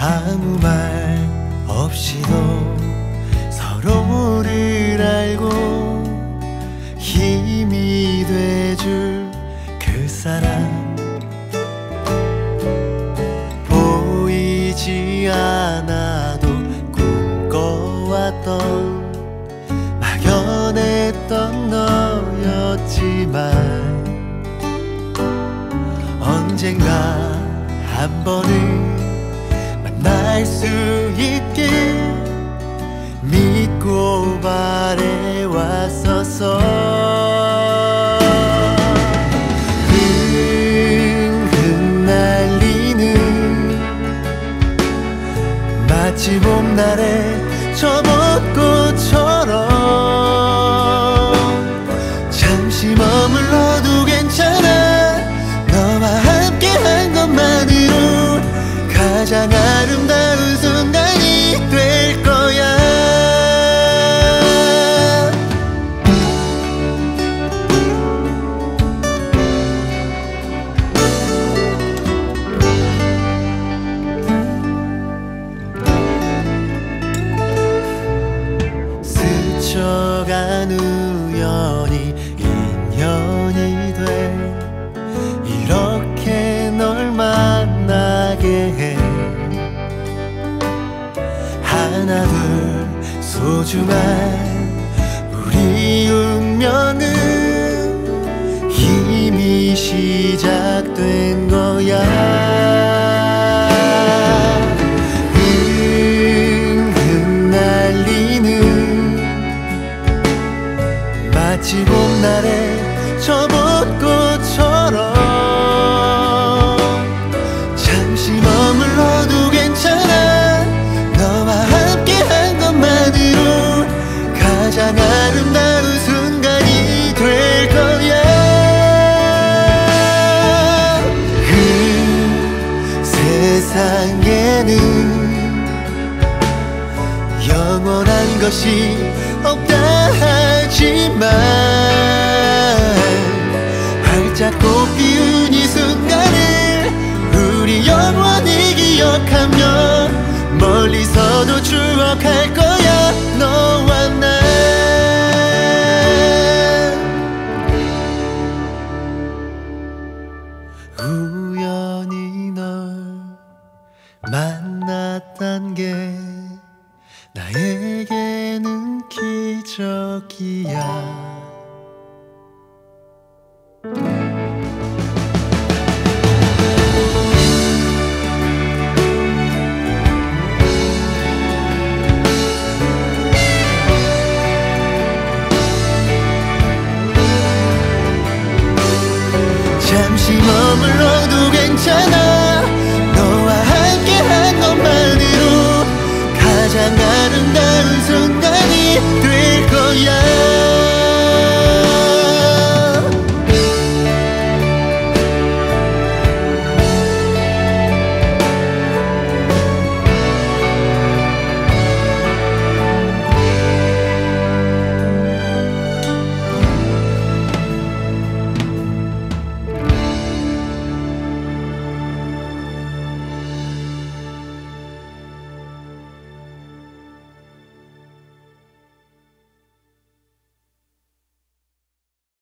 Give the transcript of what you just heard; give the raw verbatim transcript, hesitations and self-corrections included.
아무 말 없이도 서로를 알고 힘이 돼줄 그 사람, 보이지 않아도 꿈꿔왔던 막연했던 너였지만 언젠가 한 번은 만날 수 있길 믿고 바래왔었어. 흥흥 날리는 마치 봄날의 저 벚꽃처럼 잠시 머물러도 괜찮아. 너와 함께한 것만으로 가장 아름다운 순간이 될 거야. 스쳐간 우연이 인연이 돼 이렇게 널 만나게 해. 하나 둘 소중한 우리 운명은 이미 시작된 거야. 흥흥 날리는 마치 봄날의 저 벚꽃처럼 잠시 머물러도 괜찮아. 너와 함께한 것만으로 가장 아름다운 순간이 될 거야. 그 세상에는 영원한 것이 없다 하지만 활짝 꽃피운 이 순간을 우리 영원히 기억하며 멀리서도 추억할 거야. 너와 나 우연히 널 만났단 게 나에게는 기적이야. 잠시 머물러도 괜찮아. 너와 함께한 것만으로 가장 아름다운 순간이